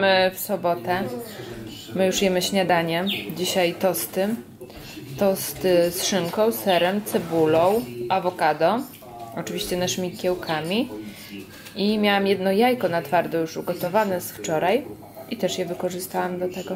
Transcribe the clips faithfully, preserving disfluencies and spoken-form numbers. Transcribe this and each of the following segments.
Witamy w sobotę. My już jemy śniadanie. Dzisiaj tosty. Tosty z szynką, serem, cebulą, awokado. Oczywiście naszymi kiełkami. I miałam jedno jajko na twardo już ugotowane z wczoraj. I też je wykorzystałam do tego.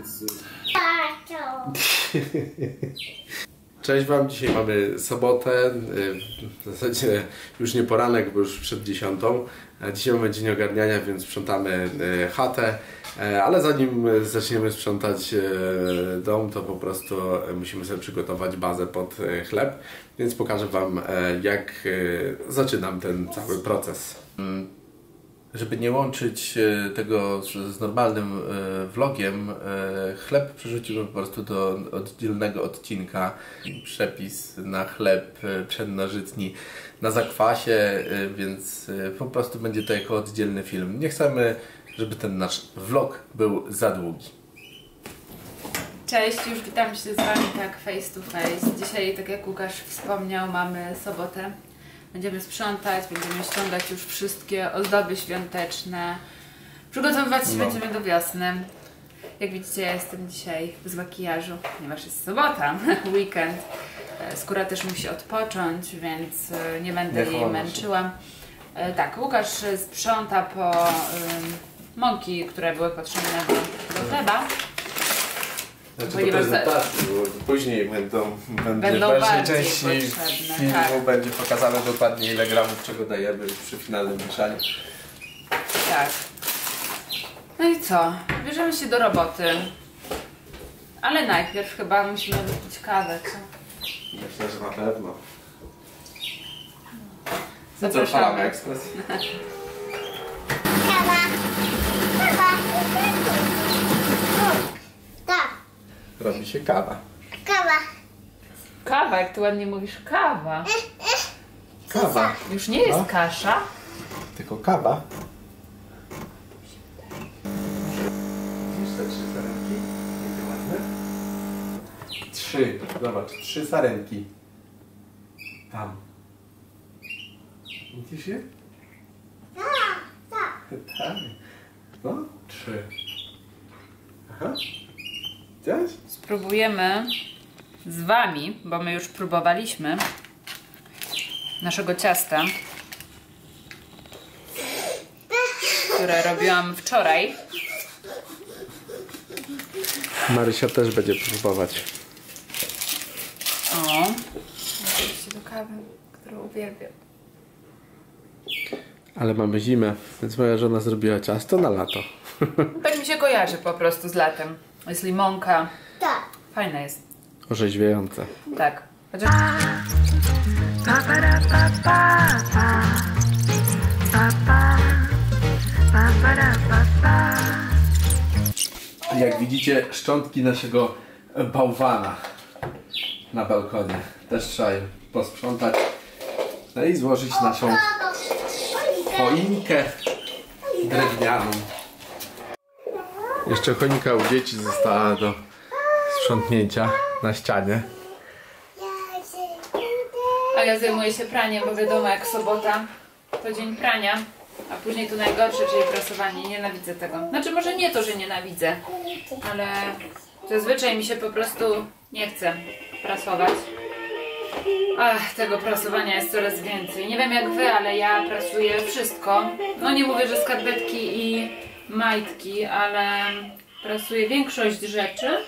Cześć Wam, dzisiaj mamy sobotę, w zasadzie już nie poranek, bo już przed dziesiątą. Dzisiaj mamy dzień ogarniania, więc sprzątamy chatę, ale zanim zaczniemy sprzątać dom, to po prostu musimy sobie przygotować bazę pod chleb, więc pokażę Wam, jak zaczynam ten cały proces. Żeby nie łączyć tego z normalnym vlogiem, chleb przerzucimy po prostu do oddzielnego odcinka. Przepis na chleb pszennożytni na zakwasie, więc po prostu będzie to jako oddzielny film. Nie chcemy, żeby ten nasz vlog był za długi. Cześć, już witam się z Wami tak face to face. Dzisiaj, tak jak Łukasz wspomniał, mamy sobotę. Będziemy sprzątać, będziemy ściągać już wszystkie ozdoby świąteczne. Przygotowywać się no. będziemy do wiosny. Jak widzicie, ja jestem dzisiaj bez makijażu, ponieważ jest sobota, weekend. Skóra też musi odpocząć, więc nie będę nie jej męczyła. Się. Tak, Łukasz sprząta po um, mąki, które były potrzebne do, do chleba. Znaczy do prezentacji, bo później będą, będzie będą w dalszej części potrzebne, filmu tak. będzie pokazane dokładnie ile gramów czego dajemy przy finalnym mieszaniu. Tak. No i co? Bierzemy się do roboty. Ale najpierw chyba musimy wypić kawę, co? Myślę, że na pewno. Zapraszamy. Ekspres. Kawa. Kawa. Tak. Robi się kawa. Kawa. Kawa, jak ty ładnie mówisz, kawa. Kawa. Już nie jest no. kasza. Tylko kawa. Widzisz te trzy sarenki? Jakie ładne? Trzy. Zobacz, trzy sarenki. Tam. Widzisz je? Tak. Tak. Tak. No, trzy. Aha. Widziałeś? Spróbujemy z Wami, bo my już próbowaliśmy naszego ciasta, które robiłam wczoraj. Marysia też będzie próbować. O, oczywiście do kawy, którą uwielbiam. Ale mamy zimę, więc moja żona zrobiła ciasto na lato. Tak mi się kojarzy po prostu z latem. Jest limonka. Tak. Fajne jest. Orzeźwiające. Tak. Chociaż... Jak widzicie, szczątki naszego bałwana na balkonie. Też trzeba je posprzątać. No i złożyć naszą choinkę drewnianą. Jeszcze choinka u dzieci została do sprzątnięcia na ścianie. A ja zajmuję się praniem, bo wiadomo, jak sobota to dzień prania, a później to najgorsze, czyli prasowanie. Nienawidzę tego. Znaczy może nie to, że nienawidzę, ale zazwyczaj mi się po prostu nie chce prasować. Ach, tego prasowania jest coraz więcej. Nie wiem jak wy, ale ja prasuję wszystko. No nie mówię, że skarpetki i majtki, ale prasuję większość rzeczy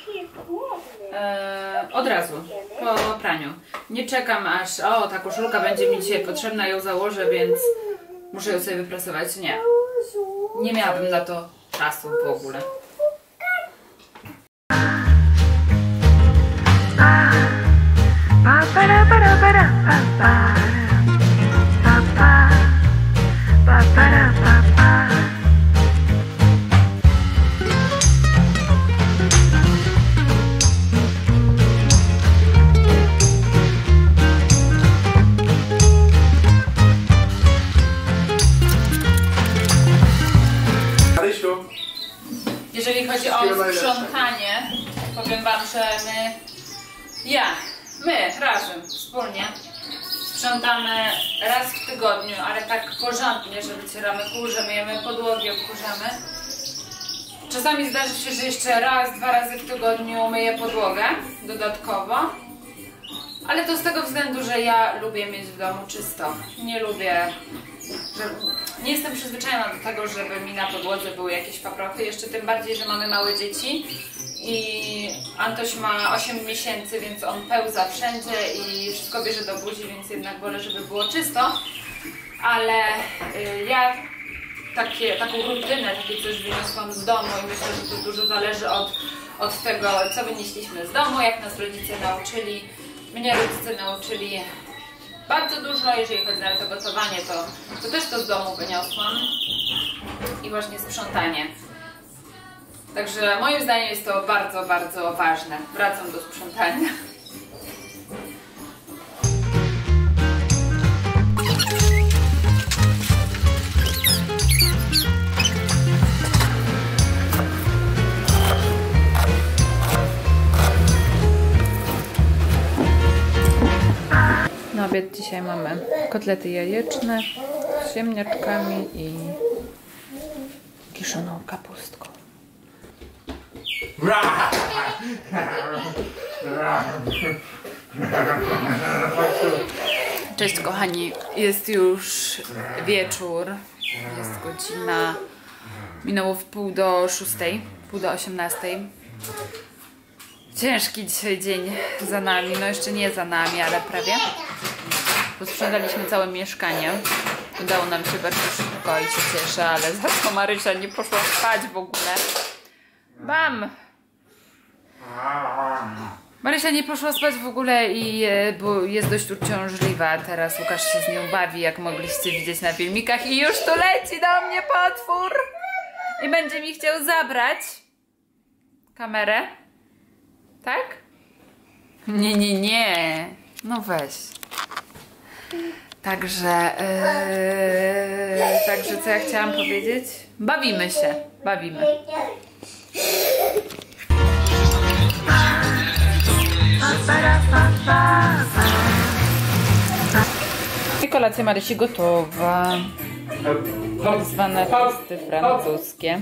e, od razu, po praniu. Nie czekam aż, o ta koszulka będzie mi dzisiaj potrzebna, ją założę, więc muszę ją sobie wyprasować. Nie. Nie miałabym na to czasu w ogóle. Jeżeli chodzi o sprzątanie, powiem Wam, że my, ja, my razem, wspólnie sprzątamy raz w tygodniu, ale tak porządnie, że wycieramy kurze, myjemy podłogi, obkurzamy. Czasami zdarzy się, że jeszcze raz, dwa razy w tygodniu myję podłogę dodatkowo. Ale to z tego względu, że ja lubię mieć w domu czysto. Nie lubię, że nie jestem przyzwyczajona do tego, żeby mi na podłodze były jakieś paprochy. Jeszcze tym bardziej, że mamy małe dzieci. I Antoś ma osiem miesięcy, więc on pełza wszędzie i wszystko bierze do buzi, więc jednak wolę, żeby było czysto. Ale y, ja takie, taką rutynę, takie coś wyniosłam z domu i myślę, że to dużo zależy od, od tego, co wynieśliśmy z domu, jak nas rodzice nauczyli. Mnie rodzice nauczyli bardzo dużo, jeżeli chodzi nawet o gotowanie, to, to też to z domu wyniosłam. I właśnie sprzątanie. Także moim zdaniem jest to bardzo, bardzo ważne. Wracam do sprzątania. Na obiad dzisiaj mamy kotlety jajeczne z ziemniaczkami i kiszoną kapustką. Cześć kochani, jest już wieczór, jest godzina, minęło w pół do szóstej, pół do osiemnastej. Ciężki dzisiaj dzień za nami, no jeszcze nie za nami, ale prawie. Posprzątaliśmy całe mieszkanie. Udało nam się bardzo szybko i się cieszę, ale za to Marysia nie poszła spać w ogóle. Bam! Marysia nie poszła spać w ogóle i bo jest dość uciążliwa. Teraz Łukasz się z nią bawi, jak mogliście widzieć na filmikach, i już tu leci do mnie potwór i będzie mi chciał zabrać kamerę. Tak? Nie, nie, nie. No weź. Także, yy, także co ja chciałam powiedzieć? Bawimy się, bawimy. I kolacja Marysi gotowa. Tak zwane tosty francuskie.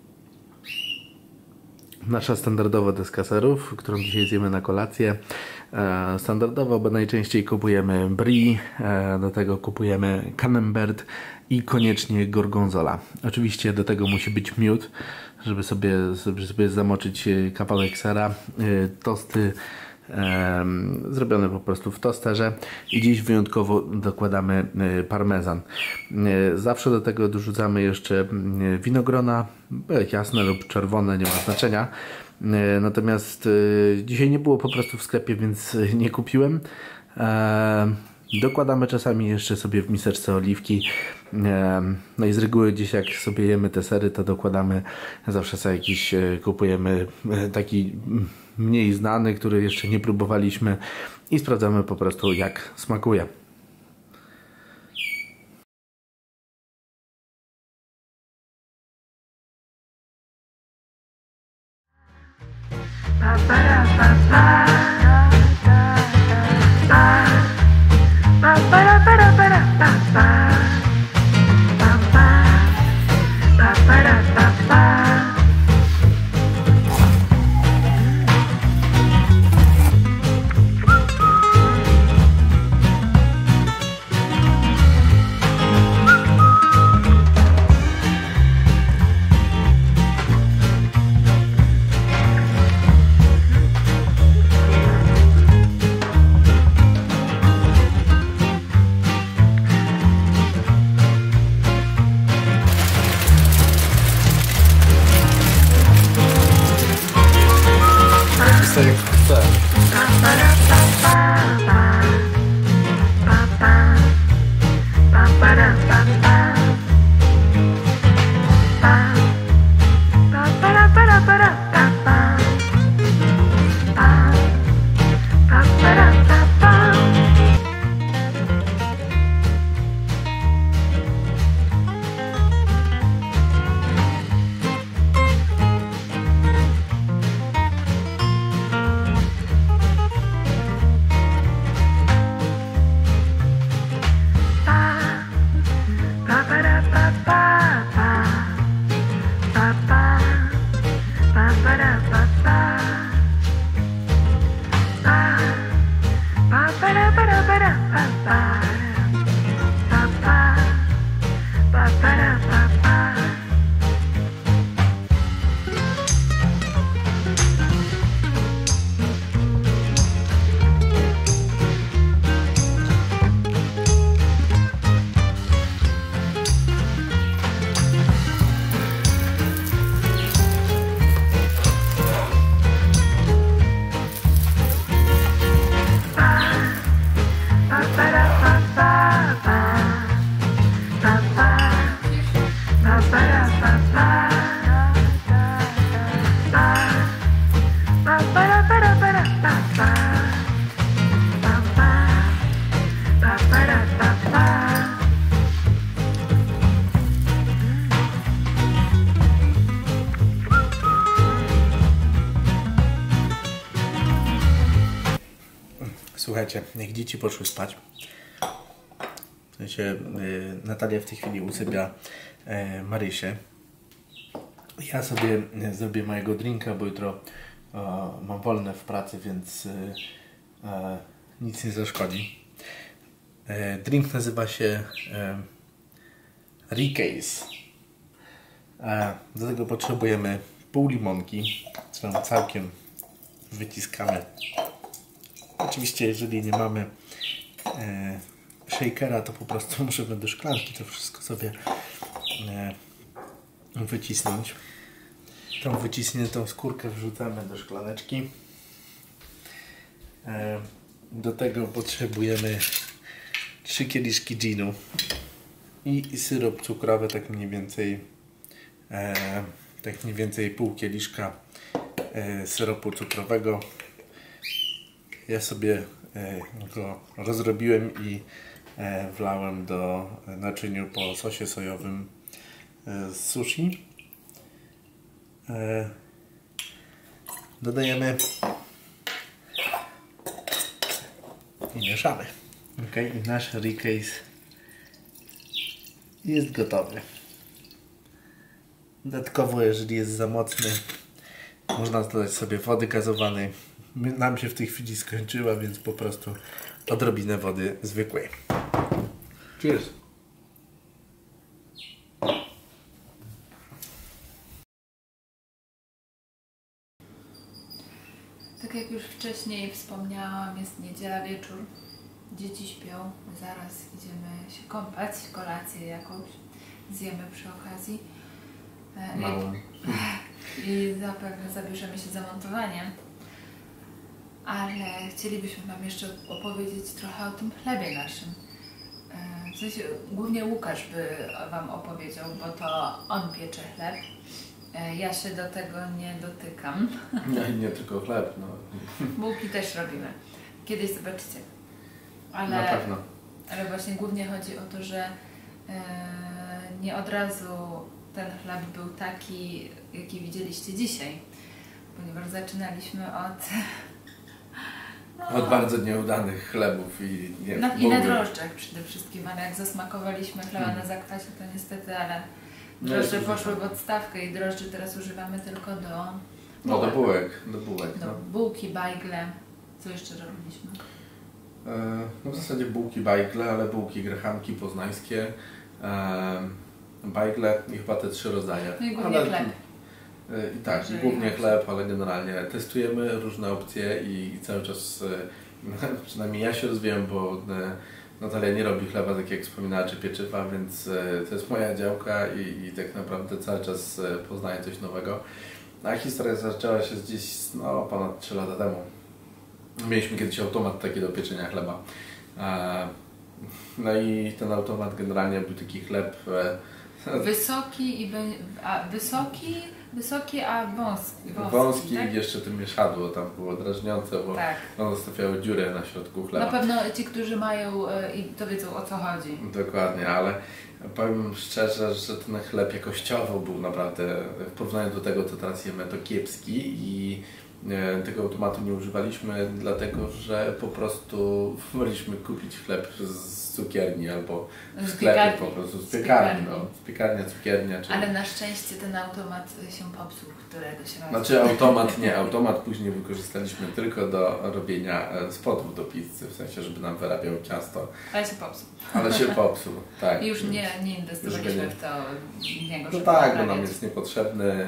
Nasza standardowa deska serów, którą dzisiaj zjemy na kolację. E, standardowo, bo najczęściej kupujemy brie, e, do tego kupujemy camembert i koniecznie gorgonzola. Oczywiście do tego musi być miód, żeby sobie, żeby sobie zamoczyć kawałek sera. E, tosty e, zrobione po prostu w tosterze i dziś wyjątkowo dokładamy e, parmezan. E, zawsze do tego dorzucamy jeszcze e, winogrona, jasne lub czerwone, nie ma znaczenia. E, natomiast e, dzisiaj nie było po prostu w sklepie, więc nie kupiłem. E, dokładamy czasami jeszcze sobie w miseczce oliwki. E, no i z reguły gdzieś jak sobie jemy te sery, to dokładamy zawsze sobie jakiś, e, kupujemy e, taki mniej znany, który jeszcze nie próbowaliśmy i sprawdzamy po prostu jak smakuje. Słuchajcie, niech dzieci poszły spać. W sensie y, Natalia w tej chwili usypia y, Marysię. Ja sobie y, zrobię mojego drinka, bo jutro y, mam wolne w pracy, więc y, y, nic nie zaszkodzi. Y, drink nazywa się y, Rickey's. Y, do tego potrzebujemy pół limonki, którą całkiem wyciskamy. Oczywiście, jeżeli nie mamy e, shakera, to po prostu możemy do szklanki to wszystko sobie e, wycisnąć. Tą wycisniętą skórkę wrzucamy do szklaneczki. E, do tego potrzebujemy trzy kieliszki ginu i, i syrop cukrowy, tak mniej więcej e, tak mniej więcej pół kieliszka e, syropu cukrowego. Ja sobie go rozrobiłem i wlałem do naczyniu po sosie sojowym z sushi. Dodajemy i mieszamy. Okay? I nasz Rickey's jest gotowy. Dodatkowo, jeżeli jest za mocny, można dodać sobie wody gazowanej. Nam się w tej chwili skończyła, więc po prostu odrobinę wody zwykłej. Cheers! Tak jak już wcześniej wspomniałam, jest niedziela wieczór. Dzieci śpią. Zaraz idziemy się kąpać, kolację jakąś zjemy przy okazji. Małą. I zapewne zabierzemy się za montowaniem. Ale chcielibyśmy Wam jeszcze opowiedzieć trochę o tym chlebie naszym. W sensie, głównie Łukasz by Wam opowiedział, bo to on piecze chleb. Ja się do tego nie dotykam. Nie, nie tylko chleb. No. Bułki też robimy. Kiedyś zobaczycie. Ale, Na pewno. Ale właśnie głównie chodzi o to, że e, nie od razu ten chleb był taki, jaki widzieliście dzisiaj. Ponieważ zaczynaliśmy od... No, od bardzo nieudanych chlebów i nie no, i na drożdżach przede wszystkim, ale jak zasmakowaliśmy chleba hmm. na zakwasie, to niestety, ale drożdże no poszły w odstawkę i drożdży teraz używamy tylko do bułek. No do bułek, do bułek. Do no. bułki, bajgle. Co jeszcze robiliśmy? E, no w zasadzie bułki, bajgle, ale bułki, grachanki poznańskie, e, bajgle i chyba te trzy rodzaje. No i głównie ale, chleb. I tak, i głównie chleb, ale generalnie testujemy różne opcje i cały czas, przynajmniej ja się rozwijam, bo Natalia nie robi chleba, tak jak wspominała, czy pieczywa, więc to jest moja działka i, i tak naprawdę cały czas poznaję coś nowego. A historia zaczęła się gdzieś no, ponad trzy lata temu. Mieliśmy kiedyś automat taki do pieczenia chleba. No i ten automat generalnie był taki chleb... Wysoki, i be, a wysoki, wysoki, a wąski. Wąski, wąski tak? I jeszcze tym mieszadło tam było drażniące, bo tak. one zostawiały dziurę na środku chleba. Na pewno ci, którzy mają i to wiedzą, o co chodzi. Dokładnie, ale powiem szczerze, że ten chleb jakościowo był naprawdę, w porównaniu do tego, co teraz jemy, to kiepski i e, tego automatu nie używaliśmy, dlatego że po prostu woliśmy kupić chleb z cukierni albo w Z sklepie piekarni. po prostu, z Z piekarni, piekarni. no, z piekarnia, cukiernia. Czy... Ale na szczęście ten automat się popsuł któregoś razu. Znaczy automat nie, automat później wykorzystaliśmy tylko do robienia e, spodów do pizzy, w sensie, żeby nam wyrabiał ciasto, Ale się popsuł. ale się popsuł, tak. I już nie, nie Już inwestowaliśmy nie. w to w niego, No żeby tak, bo naprawiać. nam jest niepotrzebny. y,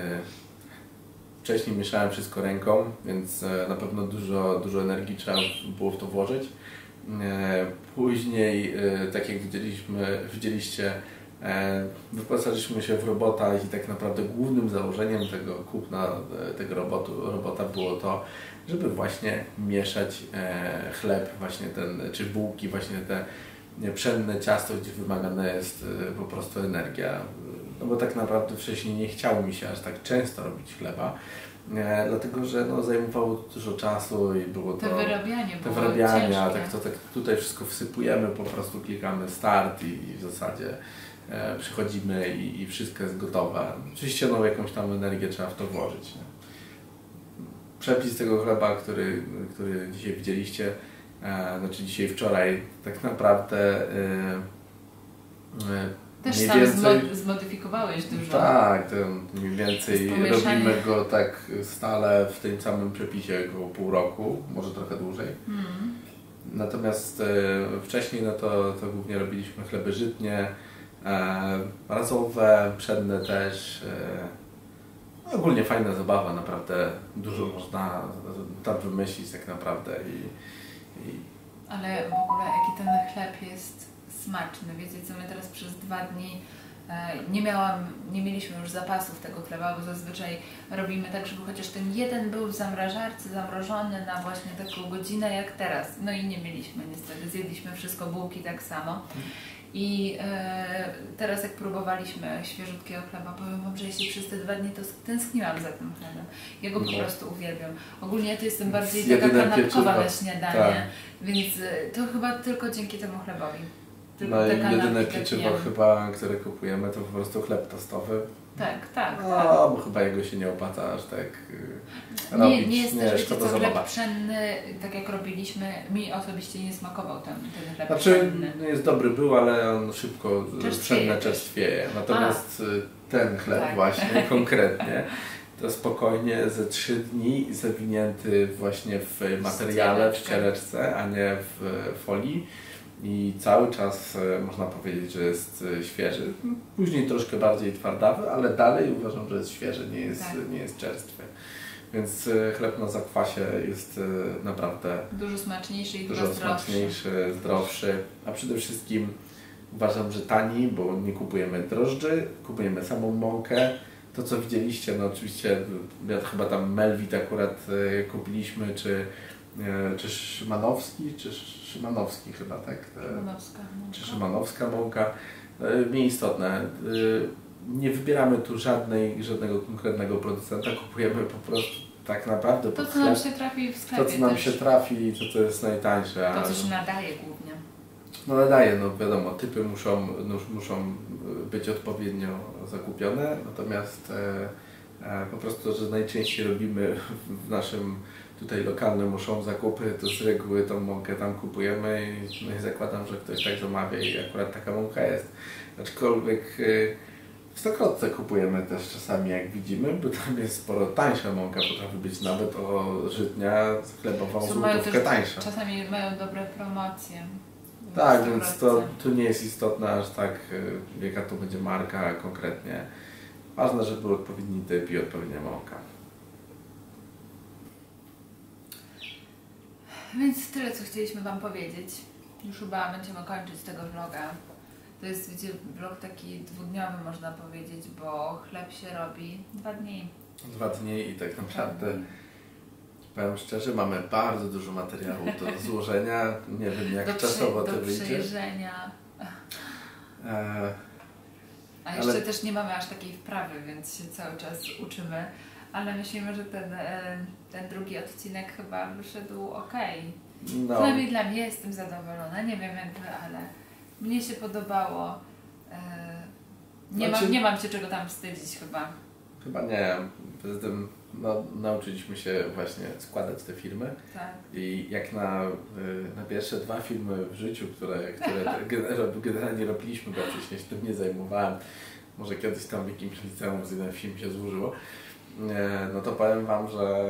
Wcześniej mieszałem wszystko ręką, więc e, na pewno dużo, dużo energii trzeba było w to włożyć. E, Później, e, tak jak widzieliśmy, widzieliście, e, wyposażyliśmy się w robota i tak naprawdę głównym założeniem tego kupna e, tego robotu, robota było to, żeby właśnie mieszać e, chleb, właśnie ten, czy bułki, właśnie te nie, pszenne ciasto, gdzie wymagana jest e, po prostu energia. No bo tak naprawdę wcześniej nie chciało mi się aż tak często robić chleba, e, dlatego że no, zajmowało to dużo czasu i było to... To wyrabianie Te było wyrabiania, ciężkie. tak to tak tutaj wszystko wsypujemy, po prostu klikamy start i, i w zasadzie e, przychodzimy i, i wszystko jest gotowe. Oczywiście no, jakąś tam energię trzeba w to włożyć. Nie? Przepis tego chleba, który, który dzisiaj widzieliście, e, znaczy dzisiaj, wczoraj, tak naprawdę e, e, Też mniej sam więcej- zmo- zmodyfikowałeś dużo. tak, to mniej więcej To jest pomieszanie. robimy go tak stale w tym samym przepisie około pół roku, może trochę dłużej. Mm. Natomiast e, wcześniej no to, to głównie robiliśmy chleby żytnie, e, razowe, pszenne też. E, no ogólnie fajna zabawa, naprawdę dużo można tam wymyślić tak naprawdę i, i Ale w ogóle jaki ten chleb jest smaczny. Wiecie co, my teraz przez dwa dni e, nie miałam, nie mieliśmy już zapasów tego chleba, bo zazwyczaj robimy tak, żeby chociaż ten jeden był w zamrażarce zamrożony na właśnie taką godzinę jak teraz. No i nie mieliśmy niestety, zjedliśmy wszystko, bułki tak samo. I e, teraz jak próbowaliśmy świeżutkiego chleba, powiem Wam, że jeśli przez te dwa dni to tęskniłam za tym chlebem. Ja go po No. prostu uwielbiam. Ogólnie ja to jestem bardziej Jedyne taka kanapkowa pieczywo. na śniadanie, Tak. więc e, to chyba tylko dzięki temu chlebowi. Tylko no te i kanapki jedyne takie pieczywo jem. chyba, które kupujemy, to po prostu chleb tostowy. Tak, tak, tak. No, bo chyba jego się nie opłaca aż tak y, Nie, robić. nie jest też, wiecie szkoda co, zabawa. chleb pszenny, tak jak robiliśmy, mi osobiście nie smakował ten, ten chleb Znaczy, pszenny. no jest dobry był, ale on szybko Czerstwieje pszenne też. czerstwieje. Natomiast y, ten chleb Tak. właśnie konkretnie, to spokojnie ze trzy dni zawinięty właśnie w materiale, w cieleczce, a nie w folii. I cały czas e, można powiedzieć, że jest e, świeży. Później troszkę bardziej twardawy, ale dalej uważam, że jest świeży, nie jest, Tak. nie jest czerstwy. Więc e, chleb na zakwasie jest e, naprawdę Dużo smaczniejszy i dużo, dużo zdrowszy. smaczniejszy, zdrowszy, a przede wszystkim uważam, że tani, bo nie kupujemy drożdży, kupujemy samą mąkę. To co widzieliście, no oczywiście ja chyba tam Melwit akurat e, kupiliśmy, czy, e, czy Szymanowski, czy Szymanowski chyba, tak? E, Szymanowska mąka. czy szymanowska mąka, e, nieistotne. E, Nie wybieramy tu żadnej, żadnego konkretnego producenta, kupujemy po prostu tak naprawdę To pod co nam chleb, się trafi w sklepie to co nam też. się trafi, to co jest najtańsze. To a- co się nadaje głównie. No nadaje, no wiadomo, typy muszą, no, muszą być odpowiednio zakupione, natomiast e, e, po prostu, że najczęściej robimy w naszym tutaj lokalnym muszą zakupy, to z reguły tą mąkę tam kupujemy i, no i zakładam, że ktoś tak zamawia i akurat taka mąka jest. Aczkolwiek e, w Stokrotce kupujemy też czasami, jak widzimy, bo tam jest sporo tańsza mąka, potrafi być nawet o żytnia chlebową Co mają złotówkę też, tańsza. czasami mają dobre promocje. Tak, W więc to, Stokrotce. tu nie jest istotne aż tak, y, jaka to będzie marka konkretnie. Ważne, żeby był odpowiedni typ i odpowiednia mąka. Więc tyle, co chcieliśmy Wam powiedzieć. Już chyba będziemy kończyć tego vloga. To jest, wiecie, vlog taki dwudniowy, można powiedzieć, bo chleb się robi dwa dni. Dwa dni i tak naprawdę, powiem szczerze, mamy bardzo dużo materiału do złożenia. Nie wiem, jak do czasowo przy, to do wyjdzie. przejrzenia. E, A jeszcze Ale- też nie mamy aż takiej wprawy, więc się cały czas uczymy. Ale myślimy, że ten, e, ten drugi odcinek chyba wyszedł ok. no, Przynajmniej dla mnie jestem zadowolona. Nie wiem jak Wy, ale mnie się podobało. E, nie, Znaczy- mam, nie mam się czego tam wstydzić chyba. chyba nie. Poza tym no, nauczyliśmy się właśnie składać te filmy. Tak. I jak na, y, na pierwsze dwa filmy w życiu, które, które gen- generalnie robiliśmy, bo jakoś się tym nie zajmowałem, może kiedyś tam w jakimś liceum z jeden film się złożyło, e, no to powiem Wam, że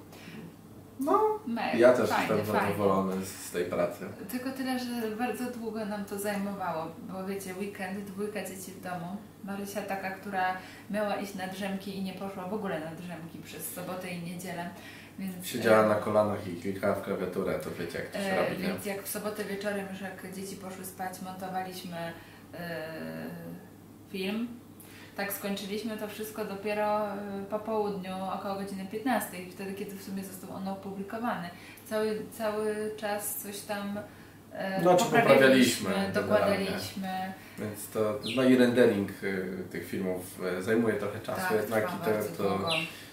no, Mega, ja też fajnie, jestem fajnie. zadowolony z, z tej pracy. Tylko tyle, że bardzo długo nam to zajmowało, bo wiecie, weekend, dwójka dzieci w domu. Marysia taka, która miała iść na drzemki i nie poszła w ogóle na drzemki przez sobotę i niedzielę. Więc, Siedziała na kolanach i klikała w klawiaturę, to wiecie jak to się e, robi, nie? Więc jak w sobotę wieczorem już jak dzieci poszły spać, montowaliśmy e, film. Tak skończyliśmy to wszystko dopiero e, po południu, około godziny piętnastej, wtedy kiedy w sumie został on opublikowany. Cały, cały czas coś tam e, No, czy poprawialiśmy, dokładaliśmy. Więc to, no i rendering y, tych filmów y, zajmuje trochę czasu, Tak, jednak trwa i to, bardzo to długo.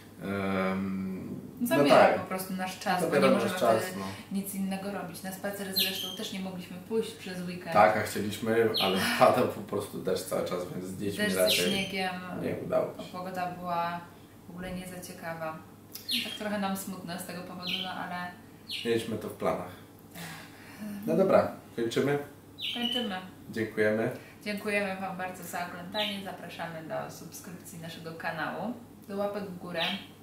um, Zabiera no tak, po prostu nasz czas, bo zabiera nie nasz możemy czas, wtedy no. nic innego robić. Na spacer zresztą też nie mogliśmy pójść przez weekend. Tak, a chcieliśmy, ale padał po prostu deszcz cały czas, więc z dziećmi Też ze raczej śniegiem. nie udało A się. pogoda była w ogóle nie za ciekawa. Tak trochę nam smutno z tego powodu, no ale Mieliśmy to w planach. No dobra, kończymy. kończymy. Dziękujemy. Dziękujemy Wam bardzo za oglądanie. Zapraszamy do subskrypcji naszego kanału, do łapek w górę.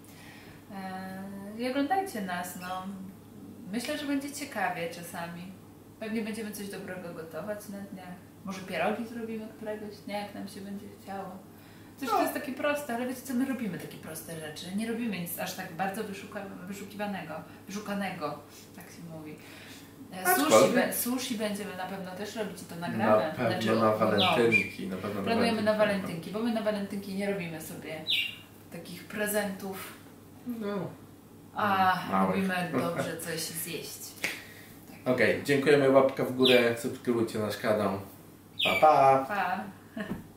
Eee, I oglądajcie nas. No. Myślę, że będzie ciekawie czasami. Pewnie będziemy coś dobrego gotować na dniach. Może pierogi zrobimy któregoś dnia, jak nam się będzie chciało. Coś, to jest takie proste, ale wiecie co, my robimy takie proste rzeczy. Nie robimy nic aż tak bardzo wyszuka, wyszukiwanego, wyszukanego, tak się mówi. E, Sushi, Aczkolwiek- be, sushi będziemy na pewno też robić i to Na nagramy. pewno Znaczy, na no, walentynki. Na pewno na Planujemy na walentynki. walentynki, bo my na walentynki nie robimy sobie takich prezentów, No. a Małych. lubimy dobrze coś zjeść. Okej, dziękujemy, łapka w górę, subskrybujcie nasz kanał. Pa, pa! Pa!